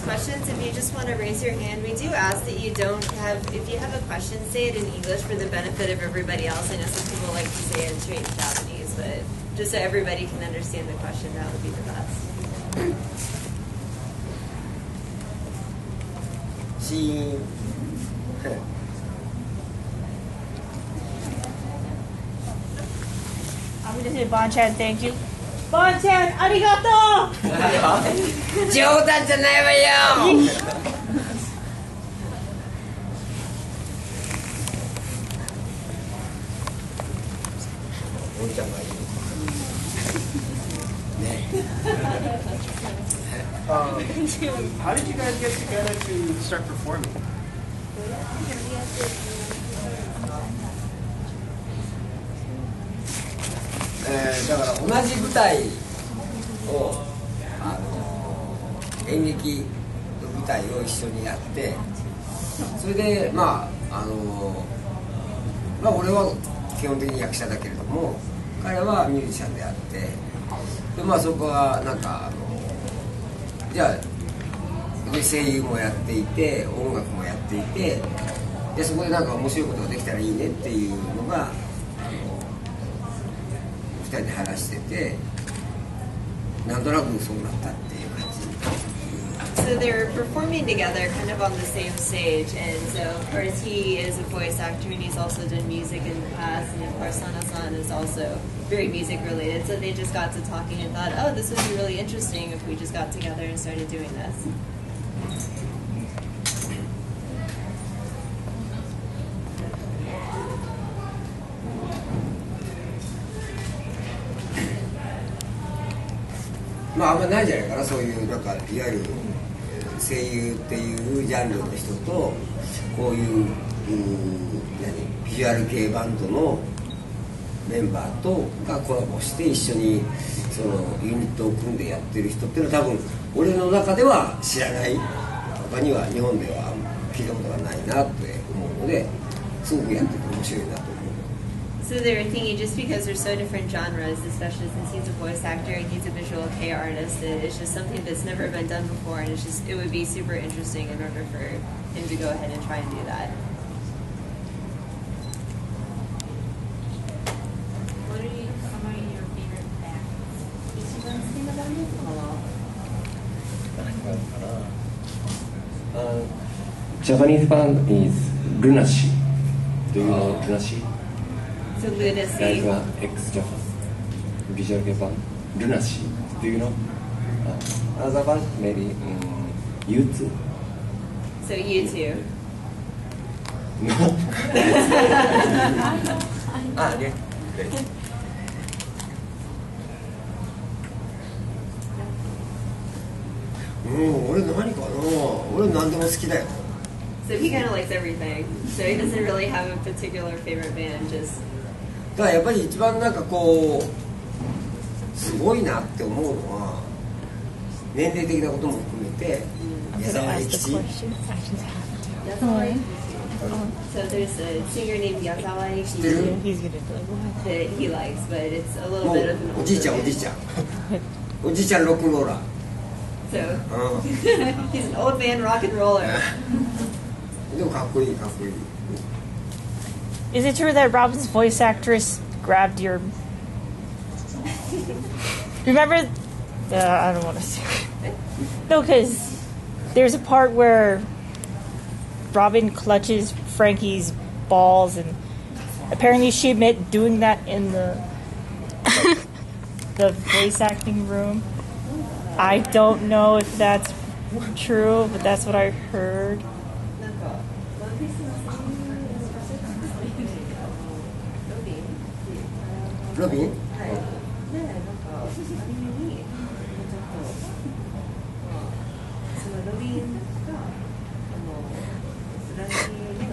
questions, if you just want to raise your hand, we do ask that you don't have, if you have a question, say it in English for the benefit of everybody else. I know some people like to say it straight in Japanese, but just so everybody can understand the question, that would be the best. シーン I'm gonna say Bon-chan, thank you. Bon-chan, arigato! 冗談じゃないわよおんちゃんがいいね How did you guys get together to start performing? だから同じ舞台を演劇の舞台を一緒にやってそれでまあ俺は基本的に役者だけれども彼はミュージシャンであってでまあそこはなんかじゃあ声優もやっていて音楽もやっていてでそこでなんか面白いことができたらいいねっていうのが2人で話しててなんとなくそうなったっていう感じ。 So they're performing together kind of on the same stage, and so of course he is a voice actor and he's also done music in the past, and of course Sana-san is also very music related, so they just got to talking and thought, oh, this would be really interesting if we just got together and started doing this. まああんまりないんじゃないかなそういうなんかいわゆる声優っていうジャンルの人とこういうビジュアル系バンドのメンバーとがコラボして一緒にそのユニットを組んでやってる人っていうのは多分俺の中では知らない他には日本では聞いたことがないなって思うのですごくやってて面白いなと思う。 So they were thinking just because they're so different genres, especially since he's a voice actor and he's a visual kei artist, that it's just something that's never been done before, and it would be super interesting in order for him to go ahead and try and do that. What are your favorite bands? Japanese band is Lunacy. Do you know Lunacy? So Lunacy. Like ex-Japan visual kei band Lunacy. Do you know? Another band maybe U2. So you two. No. Yeah. 俺何かな俺何でも好きだよ So he kind of likes everything. So he doesn't really have a particular favorite band, just... だからやっぱり一番なんかこうすごいなって思うのは年齢的なことも含めて矢沢永吉 So there's a singer named Yazawa Eikichi that he likes, but it's a little も bit of う an おじいちゃんおじいちゃんおじいちゃんロックンローラー So he's an old man rock and roller. でもかっこいいかっこいい Is it true that Robin's voice actress grabbed your... Remember? I don't want to say it. No, because there's a part where Robin clutches Frankie's balls, and apparently she admitted doing that in the the voice acting room. I don't know if that's true, but that's what I heard. ロビンはい。で、なんか、初めに、ちょっと、そのロビンが、ラジオに、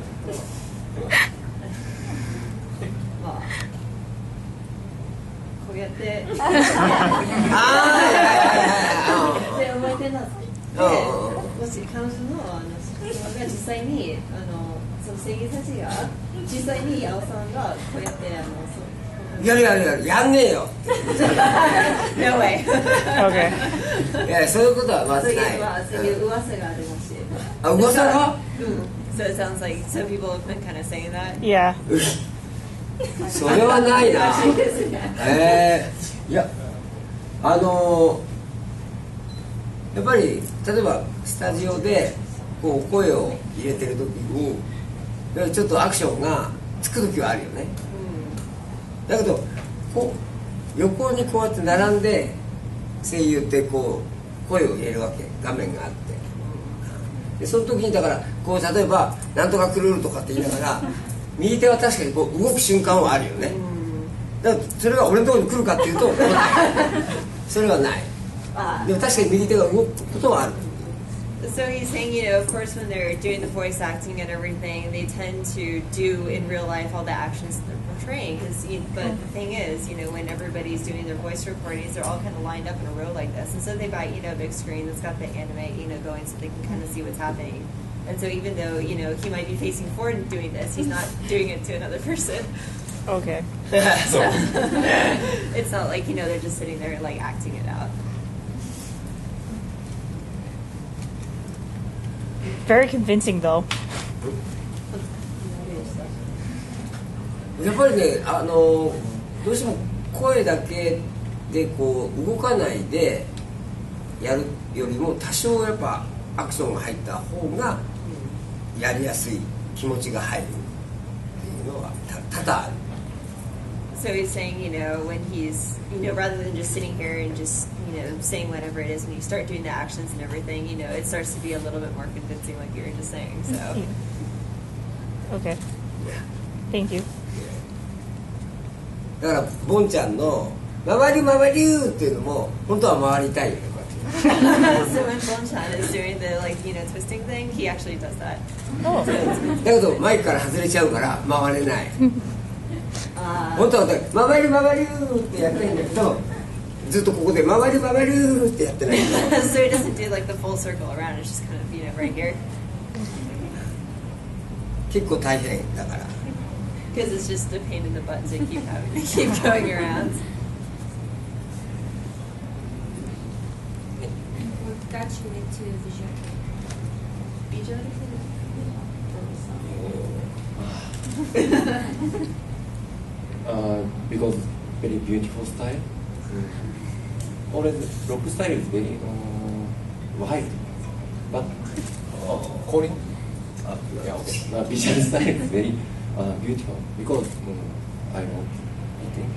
まあ、こうやって、で、お相手なんですけど、もし彼女の、が実際に、その声優たちが、実際に、八尾さんが、こうやって、こやんねえよ。 No way. Okay. いやそういうことはまそういずない。 う噂があるらしい。 あ、噂が？ So it sounds like some people have been kind of saying that. Yeah. それはないな。いややっぱり例えばスタジオでこう声を入れてる時にちょっとアクションがつく時はあるよね。だけどこう横にこうやって並んで声優ってこう声を入れるわけ、画面があって、でその時にだからこう例えば「なんとかクルール」とかって言いながら右手は確かにこう動く瞬間はあるよね。だからそれが俺のところに来るかっていうとそれはない。でも確かに右手が動くことはある。 So he's saying, you know, of course, when they're doing the voice acting and everything, they tend to do in real life all the actions that they're portraying. But the thing is, you know, when everybody's doing their voice recordings, they're all kind of lined up in a row like this. And so they buy, you know, a big screen that's got the anime, you know, going so they can kind of see what's happening. And so even though, you know, he might be facing forward and doing this, he's not doing it to another person. Okay. So It's not like, you know, they're just sitting there, like, acting it out. Very convincing, though. やっぱりねどうしても声だけでこう動かないでやるよりも多少やっぱアクションが入った方がやりやすい、気持ちが入るっていうのは多々ある。 So he's saying, you know, when he's, you know, rather than just sitting here and just, you know, saying whatever it is, when you start doing the actions and everything, you know, it starts to be a little bit more convincing, like you were just saying. So Okay. Thank you. だからボンちゃんの「回り回りゅー」っていうのも本当は回りたいよね、こうやって。 so when Bonchan is doing the, like, you know, twisting thing, he actually does that. Oh. だけどマイクから外れちゃうから回れない。本当は「回り回りゅー」ってやってるんだけどずっとここで「回り回りゅー」ってやってない。 So he doesn't do like the full circle around. It's just kind of, you know, right here. 結構大変だから。 Because it's just a pain in the butt to keep having to keep going around. What got you into visual? Because very beautiful style. Always rock style is very wild, but calling? yeah, okay. Visual style is very beautiful because I know, I think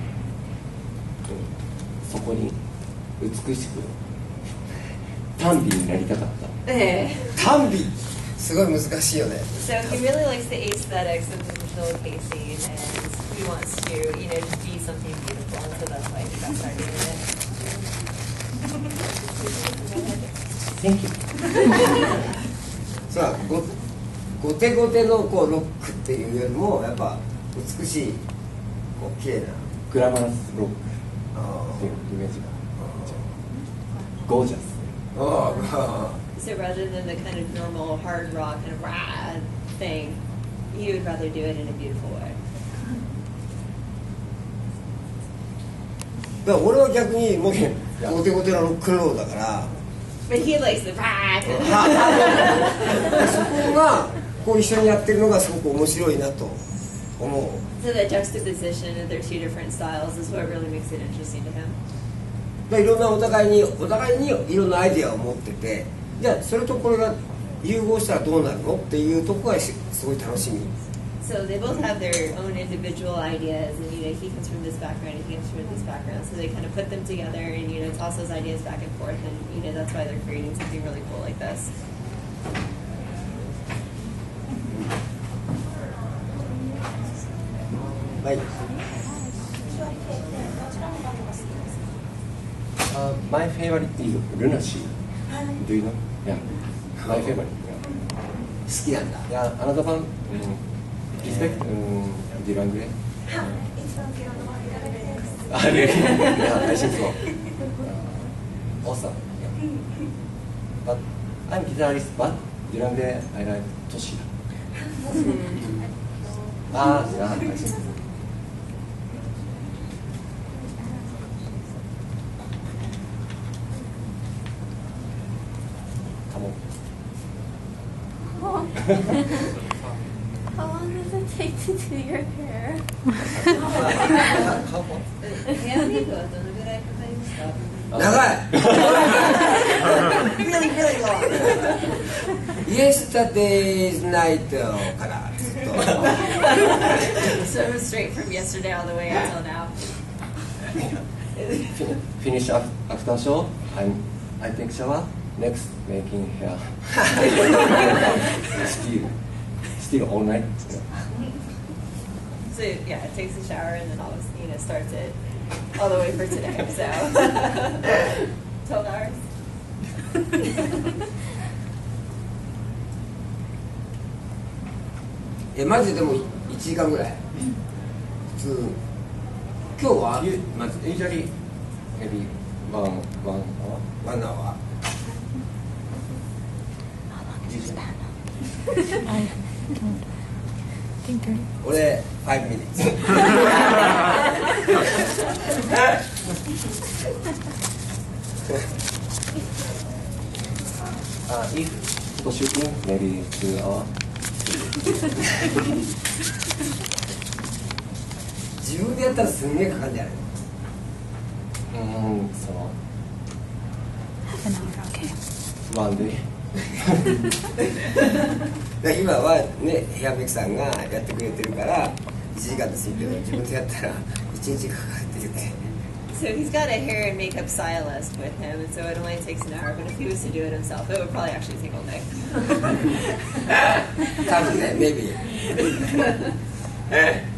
そこに美しく単美になりたかった。 単美すごい難しいよね。 So he really likes the aesthetics of the visual pacing, and he wants to, you know, just be something beautiful. And so that's why he got started in it. Thank you. さあゴテゴテのこうロックっていうよりもやっぱ美しいこう綺麗なグラマラスロックっていうイメージがゴージャス。 So rather than the kind of normal hard rock and rah thing, he would rather do it in a beautiful way. だから俺は逆にもうゴテゴテのロックンロールだから But he likes the rah. そこがこう一緒にやってるのがすごく面白いなと思う。 So that juxtaposition of their two different styles is what really makes it interesting to him. いろんなお互いにいろんなアイデアを持ってて、じゃあそれとこれが融合したらどうなるのっていうところがすごい楽しみ。 So they both have their own individual ideas, and you know, he comes from this background, and he comes from this background. So they kind of put them together, and you know, toss those ideas back and forth, and you know, that's why they're creating something really cool like this. はい。 My favorite is Lunacy. Do you know? Yeah. My favorite. 好きなんだ。 Yeah. Another one, respect, Dylan Gray. Really? Yeah, I think so. Awesome. Yeah. But I'm guitarist, but Dylan Gray, I like Toshida. Yeah, I think. How long does it take to do your hair? ヘアメイクはどのぐらいかかりますか？ 長い really really long yesterday's night からずっと So it was straight from yesterday all the way until now. Finish after show. I take shower. Next making hair. still all night. So yeah, it takes a shower and then always starts it all the way for today. So 12 hours. マジでも1時間ぐらい普通今日は Usually maybe one hour. 1 hour I don't think there. 俺5 minutes If photo shooting, maybe 2 hours. 自分でやったらすんげえかかるんじゃないその Half an hour, okay. one day. だから今はねヘアメイクさんがやってくれてるから1時間でするけど自分でやったら1日かかるって言って So he's got a hair and makeup stylist with him, and so it only takes an hour. But if he was to do it himself, it would probably actually take all day. 多分ね maybe